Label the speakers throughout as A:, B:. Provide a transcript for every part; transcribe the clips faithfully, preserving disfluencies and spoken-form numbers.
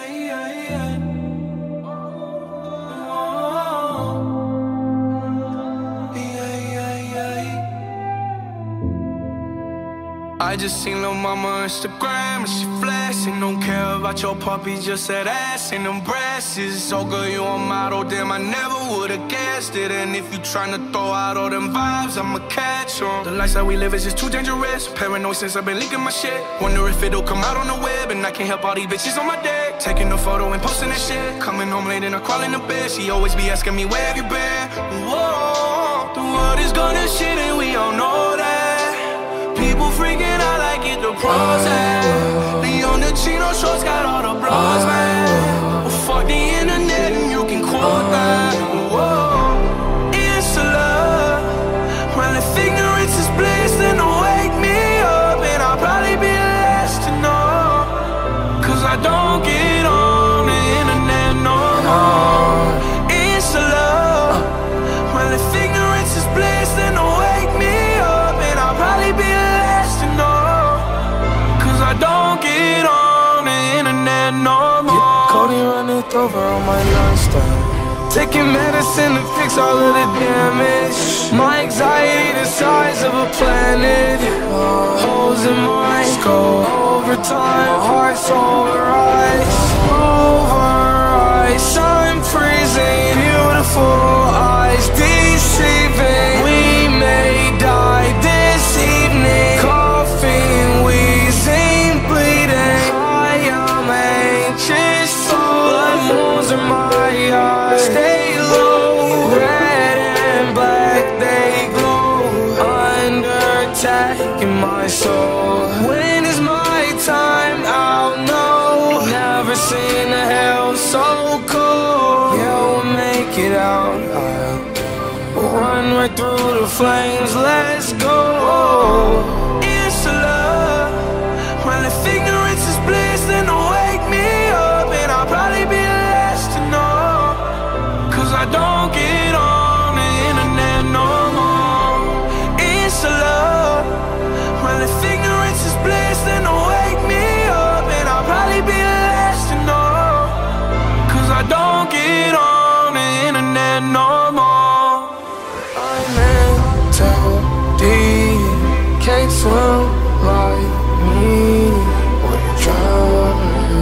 A: I just seen lil' mama on Instagram and she flashing. Don't care about your puppy, just that ass and them breasts. So good you a model, damn I never would've guessed it. And if you tryna throw out all them vibes, I'ma catch 'em. The lifestyle we live is just too dangerous. Paranoid since I've been leaking my shit. Wonder if it'll come out on the web, and I can't help all these bitches on my deck. Taking a photo and posting that shit. Coming home late and I crawl in the bed. She always be asking me where have you been. Whoa, the world is gonna shit and we all know that. People freaking out like it the pros at. Leon the Chino shorts got all the blogs, man. Well, fuck the internet and you can quote that. Whoa, it's a love. Well, if ignorance is bliss, then don't wake me up. And I'll probably be the last to know. Cause I don't get on the internet no more. It's a love. Well, if ignorance is bliss, then don't wake me up. And I'll probably be the last to know. Cause I don't get on the internet no more. Yeah, Cody running over on my nightstand. Taking medicine to fix all of the damage. My anxiety the size of a planet. Holes in my skull over time. My heart's over ice. Over ice. I'm freezing. Beautiful eyes deceiving. We may die this evening. Coughing, wheezing, bleeding. I am anxious. Blood moons in my eyes. Stay low. Red and black, they glow. Under attack in my soul. When is my time? I'll know. Never seen a hell so cold. Yeah, we'll make it out. I'll run right through the flames. Let's go. It's a love. Well, if ignorance is bliss, then don't wake me up. And I'll probably be the last to know. Cause I don't get on the internet no more. It's a love. Well, if ignorance is bliss, then don't wake me up. And I'll probably be the last to know. Cause I don't get on the internet no more. I'm mental deep. Can't swim like me. Or drown.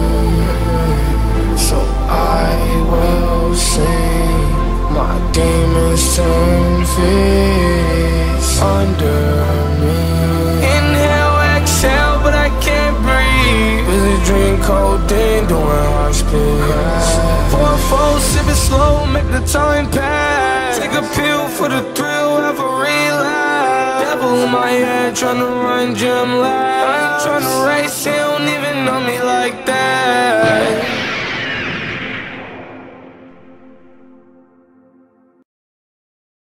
A: So I will sing. My demons turn fists under me. Inhale, exhale, but I can't breathe. Busy drink codeine, doing high speeds. Four four, sipping slow, make the time pass. Take a pill for the thrill, have a relapse. Devil in my head, tryna run gym laps. Tryna race, he don't even know me like that.